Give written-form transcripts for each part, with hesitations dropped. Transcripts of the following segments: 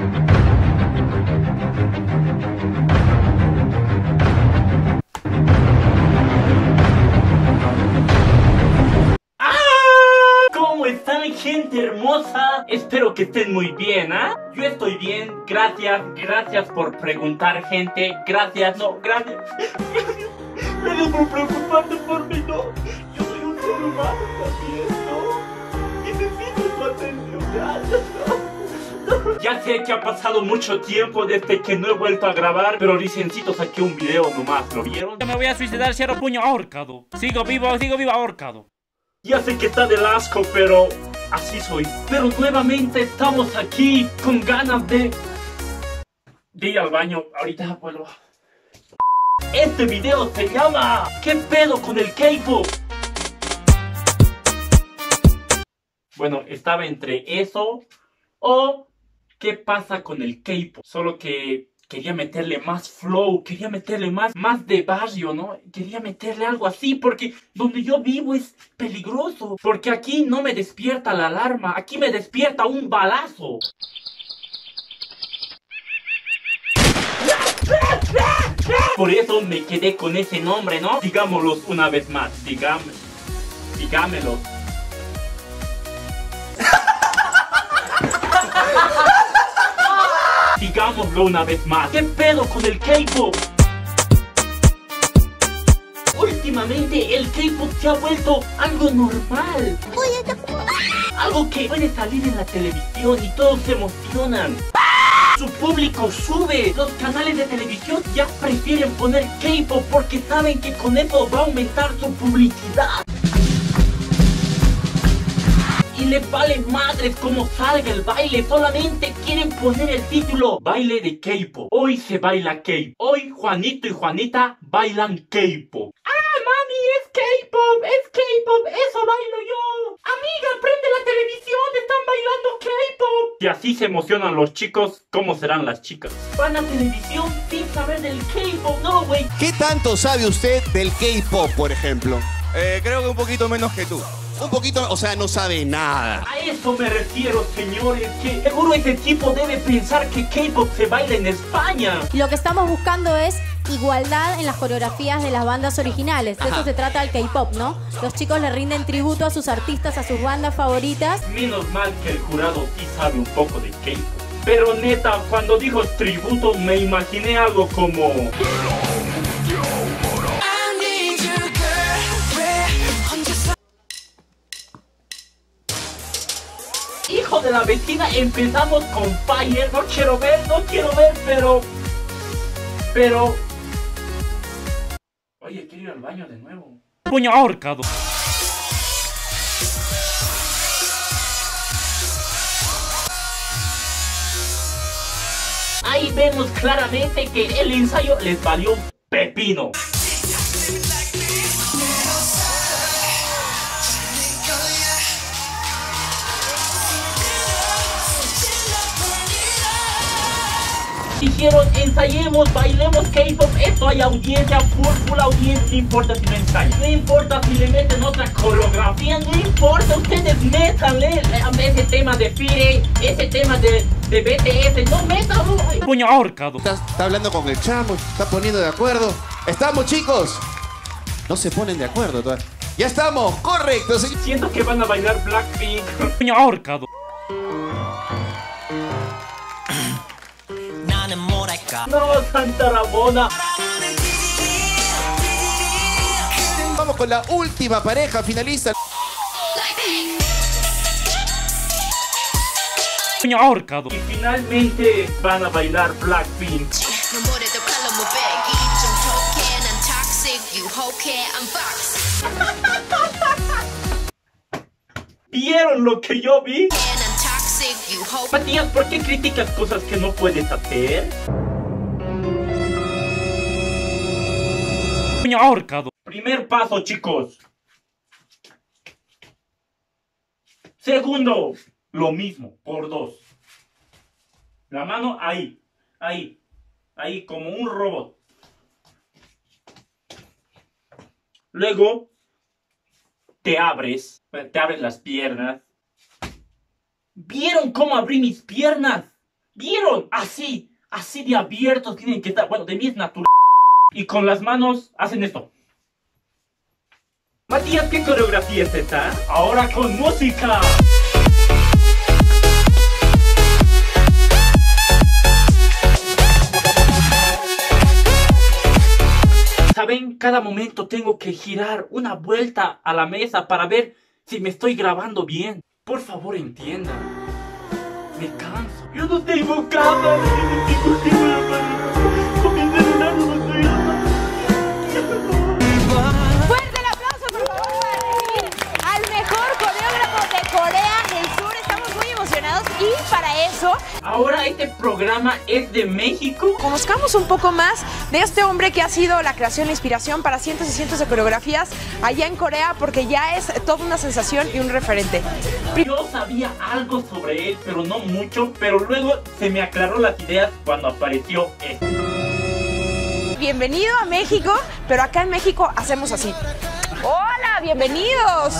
¿Cómo están, gente hermosa? Espero que estén muy bien, ¿ah? Yo estoy bien, gracias por preguntar, gente. Gracias. Gracias por preocuparte por mí, ¿no? Yo soy un ser humano también, ¿no? Y necesito tu atención, gracias, ¿no? Ya sé que ha pasado mucho tiempo desde que no he vuelto a grabar, pero reciéncito saqué un video nomás, ¿lo vieron? Me voy a suicidar, cierro puño, ahorcado. Sigo vivo, ahorcado. Ya sé que está del asco, pero así soy. Pero nuevamente estamos aquí con ganas de ir al baño. Ahorita vuelvo. Este video se llama ¿Qué pedo con el K-pop? Bueno, estaba entre eso o ¿qué pasa con el K-pop? Solo que quería meterle más flow, quería meterle más de barrio, ¿no? Quería meterle algo así porque donde yo vivo es peligroso. Porque aquí no me despierta la alarma, aquí me despierta un balazo. Por eso me quedé con ese nombre, ¿no? Digámoslo una vez más, digámelo. Digámoslo una vez más. ¿Qué pedo con el K-pop? Últimamente el K-pop se ha vuelto algo normal. Algo que puede salir en la televisión y todos se emocionan. Su público sube. Los canales de televisión ya prefieren poner K-pop porque saben que con eso va a aumentar su publicidad. Y les vale madres como salga el baile, solamente quieren poner el título baile de K-pop. Hoy se baila K-pop. Hoy Juanito y Juanita bailan K-pop. ¡Ah, mami! Es K-pop, eso bailo yo. Amiga, prende la televisión, están bailando K-pop. Si así se emocionan los chicos, ¿cómo serán las chicas? Van a televisión sin saber del K-pop, no, güey. ¿Qué tanto sabe usted del K-pop, por ejemplo? Creo que un poquito menos que tú. Un poquito, o sea, no sabe nada. A eso me refiero, señores, que seguro ese tipo debe pensar que K-pop se baila en España. Lo que estamos buscando es igualdad en las coreografías de las bandas originales. De eso se trata el K-pop, ¿no? Los chicos le rinden tributo a sus artistas, a sus bandas favoritas. Menos mal que el jurado sí sabe un poco de K-pop. Pero neta, cuando dijo tributo me imaginé algo como... Hijo de la vecina, empezamos con Fire. No quiero ver, pero... Oye, quiero ir al baño de nuevo. Puño, ahorcado. Ahí vemos claramente que el ensayo les valió un pepino. Dijeron, ensayemos, bailemos K-pop, esto hay audiencia, full audiencia, no importa si no ensayan, no importa si le meten otra coreografía, no importa, ustedes métanle ese tema de Fire, ese tema de BTS, no métanlo. Puño, ahorcado. Está hablando con el chamo, está poniendo de acuerdo. ¿Estamos, chicos? No se ponen de acuerdo todavía. ¡Ya estamos! ¡Correcto! Siento que van a bailar Blackpink. Puño, ahorcado. No, Santa Ramona. Vamos con la última pareja finalista. Puño, ahorcado. Y finalmente van a bailar Blackpink. ¿Vieron lo que yo vi? Matías, ¿por qué criticas cosas que no puedes hacer? Puño, ahorcado. Primer paso, chicos. Segundo, lo mismo, por dos. La mano ahí, como un robot. Luego, te abres las piernas. ¿Vieron cómo abrí mis piernas? ¿Vieron? Así de abiertos tienen que estar. Bueno, de mí es natural. Y con las manos hacen esto. Matías, ¿qué coreografía es esta? Ahora con música. ¿Saben? Cada momento tengo que girar una vuelta a la mesa para ver si me estoy grabando bien. Por favor, entiendan. Me canso. Yo no tengo cámara. Fuerte el aplauso, por favor, para recibir al mejor coreógrafo de Corea del Sur. Estamos muy emocionados y para eso Ahora este programa es de México. conozcamos un poco más de este hombre que ha sido la creación e inspiración para cientos y cientos de coreografías allá en Corea, porque ya es toda una sensación y un referente. Yo sabía algo sobre él, pero no mucho. Pero luego se me aclaró las ideas cuando apareció esto. Bienvenido a México, pero acá en México hacemos así. ¡Hola! ¡Bienvenidos!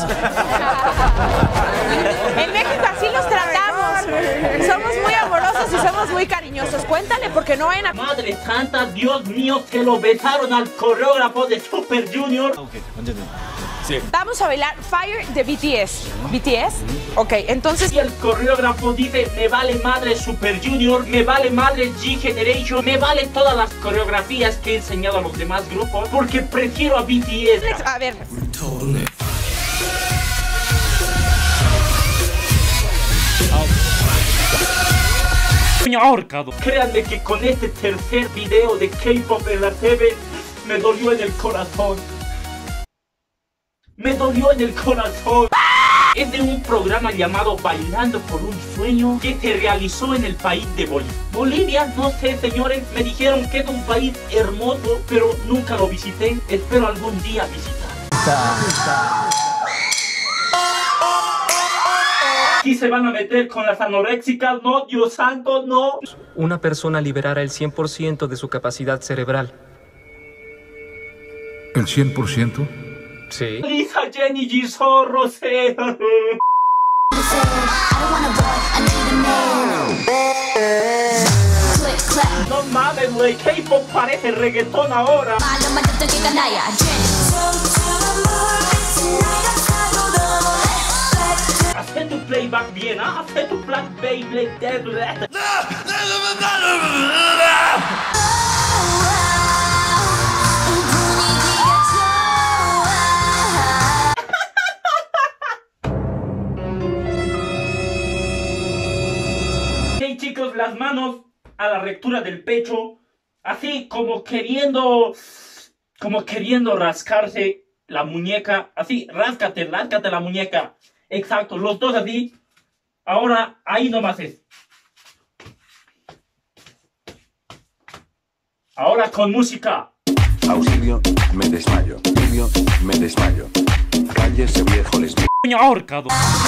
En México así los tratamos. Somos muy amorosos y somos muy cariñosos. Cuéntale, porque no vayan a... Madre santa, Dios mío, que lo besaron al coreógrafo de Super Junior. Vamos a bailar Fire de BTS. ¿BTS? Ok, entonces... Y el coreógrafo dice, me vale madre Super Junior, me vale madre G-Generation, me vale todas las coreografías que he enseñado a los demás grupos, porque prefiero a BTS. A ver... Coño, ahorcado. Créanme que con este tercer video de K-pop en la TV me dolió en el corazón. Me dolió en el corazón. Es de un programa llamado Bailando por un Sueño que se realizó en el país de Bolivia. Bolivia, no sé, señores, me dijeron que es un país hermoso, pero nunca lo visité. Espero algún día visitar. ¿Aquí se van a meter con las anoréxicas? No, Dios santo, no. Una persona liberara el 100% de su capacidad cerebral. ¿El 100%? Sí. Lisa, Jenny, Jisoo, Rosé. No mames, güey, K-pop parece reggaetón ahora. Haz tu playback bien, ¿ah? Haz tu playback bien. Ok, chicos, las manos a la rectura del pecho, así como queriendo rascarse la muñeca, así, ráscate la muñeca. Exacto, los dos así. Ahora, ahí nomás es. Ahora con música. Auxilio, me desmayo. Auxilio, me desmayo. Cállese, viejo lesbiano. Coño, ahorcado.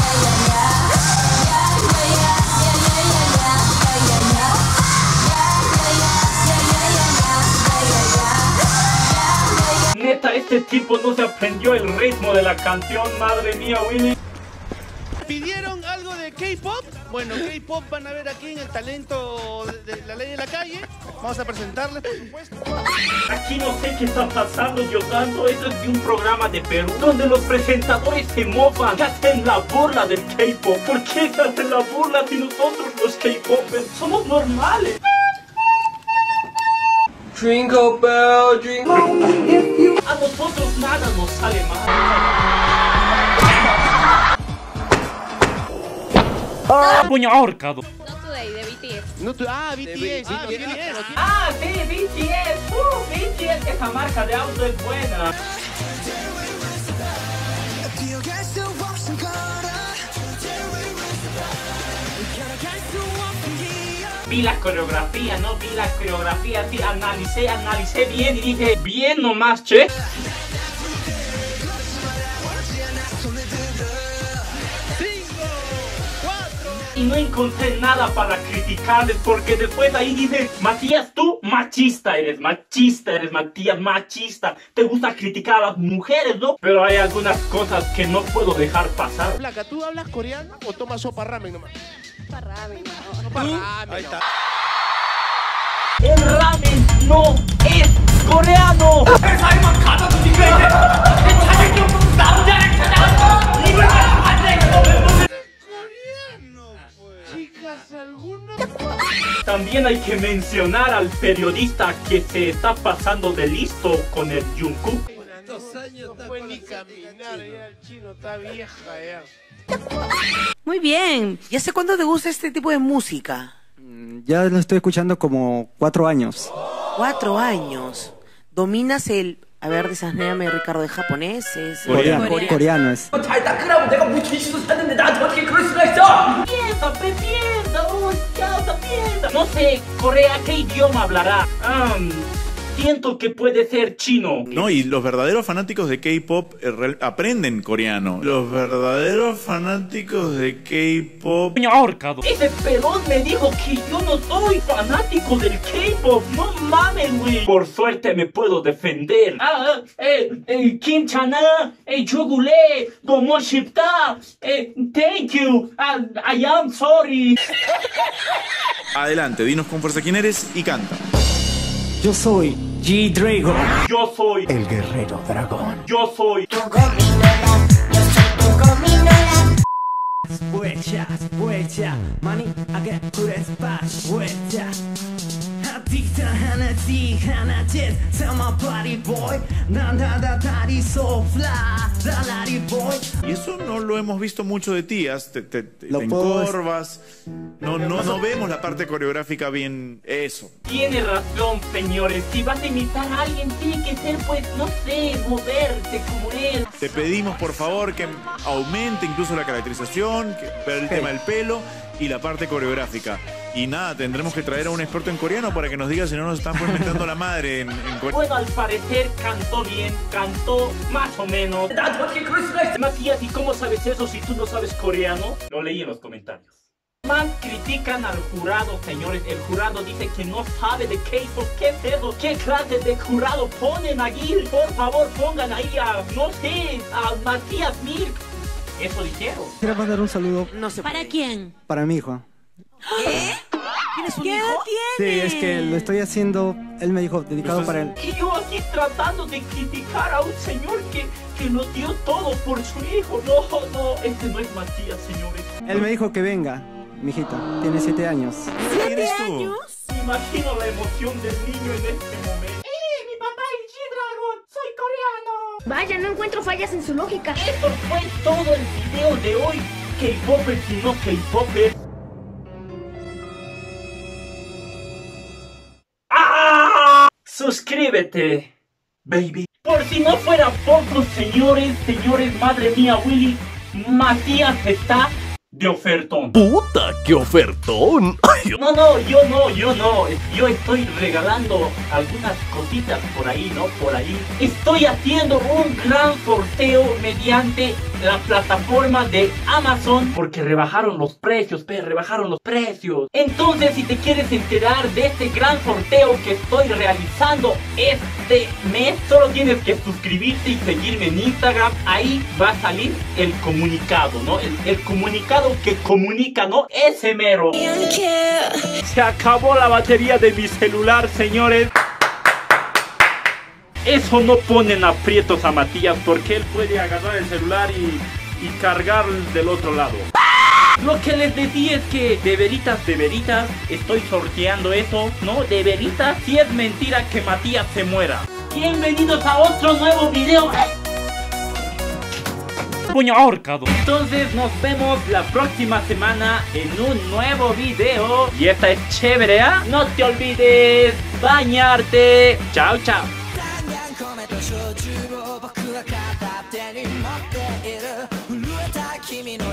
Neta, este tipo no se aprendió el ritmo de la canción, madre mía, Willy. ¿Pidieron algo de K-pop? Bueno, K-pop van a ver aquí en el talento de la ley de la calle. Vamos a presentarles, por supuesto. Aquí no sé qué está pasando, Dios santo. Esto es de un programa de Perú donde los presentadores se mofan, hacen la burla del K-pop. ¿Por qué se hacen la burla si nosotros los K-popers somos normales? Jingle bell, jingle. A nosotros nada nos sale mal. Coño, ahorcado. Not Today de BTS. No, BTS. Ah, sí, BTS. BTS, esa marca de auto es buena. Vi la coreografía, no vi la coreografía, sí, analicé bien y dije, bien nomás, che. Y no encontré nada para criticarles porque después ahí dicen, Matías, tú machista eres, Matías, machista. Te gusta criticar a las mujeres, ¿no? Pero hay algunas cosas que no puedo dejar pasar. Flaca, ¿tú hablas coreano o tomas sopa ramen nomás? Sopa ramen, no. Sopa ramen. Ahí está. El ramen no es coreano. También hay que mencionar al periodista que se está pasando de listo con el Jungkook. 2 años no puede ni caminar, ya el chino está vieja ya. Muy bien. ¿Y hace cuánto te gusta este tipo de música? Ya lo estoy escuchando como 4 años. 4 años. ¿Dominas el... A ver, desasnéame, Ricardo, de japonés? Es... Coreano es. Piensa. No sé, Corea, ¿qué idioma hablará? Siento que puede ser chino. No, y los verdaderos fanáticos de K-pop aprenden coreano. Los verdaderos fanáticos de K-pop... ahorcado. Ese pelón me dijo que yo no soy fanático del K-pop. No mames, güey. Por suerte me puedo defender. Kim Chana, Yogule, Domo Shipta, thank you, I am sorry. Adelante, dinos con fuerza quién eres y canta. Yo soy G-Dragon. Yo soy el guerrero dragón. Yo soy Vuelta, money, I get to the spot. Vuelta. Y eso no lo hemos visto mucho de ti, te encorvas, no vemos la parte coreográfica bien, eso. Tiene razón, señores, si vas a imitar a alguien tiene que ser, pues, no sé, moverte como él. Te pedimos por favor que aumente incluso la caracterización, ver el tema del pelo y la parte coreográfica. Y nada, tendremos que traer a un experto en coreano para que nos diga si no nos están inventando la madre en coreano. Bueno, al parecer cantó bien, cantó más o menos. Matías, ¿y cómo sabes eso si tú no sabes coreano? Lo leí en los comentarios. Más critican al jurado, señores. El jurado dice que no sabe de K-pop. ¿Qué es eso? ¿Qué clase de jurado ponen aquí? Por favor, pongan ahí a, no sé, a Matías Mirk. Eso dijeron. Quiero mandar un saludo. No sé. ¿Para quién? Para mi hijo. ¿Qué? ¿Tienes un hijo? Sí, es que lo estoy haciendo, él me dijo, dedicado para él. Y yo aquí tratando de criticar a un señor que lo dio todo por su hijo. No, este no es Matías, señores. Él me dijo que venga, mijito, tiene 7 años. ¿7 años? Me imagino la emoción del niño en este momento. ¡Mi papá es G-Dragon! ¡Soy coreano! Vaya, no encuentro fallas en su lógica. Eso fue todo el video de hoy. K-Popers y no K-Popers. Suscríbete, baby. Por si no fuera poco, señores, madre mía, Willy, Matías está de ofertón. ¡Puta, qué ofertón! No, yo no. Yo estoy regalando algunas cositas por ahí, ¿no? Por ahí. Estoy haciendo un gran sorteo mediante la plataforma de Amazon porque rebajaron los precios, rebajaron los precios. Entonces, si te quieres enterar de este gran sorteo que estoy realizando este mes, solo tienes que suscribirte y seguirme en Instagram. Ahí va a salir el comunicado, ¿no? El comunicado que comunica, ¿no? Ese mero. Se acabó la batería de mi celular, señores. Eso no pone en aprietos a Matías porque él puede agarrar el celular y cargar del otro lado. Lo que les decía es que de veritas, estoy sorteando eso, ¿no? De veritas, si es mentira que Matías se muera. Bienvenidos a otro nuevo video. Puño ahorcado. Entonces nos vemos la próxima semana en un nuevo video. Y esta es chévere, ¿ah? No te olvides bañarte. Chao, chao. 君の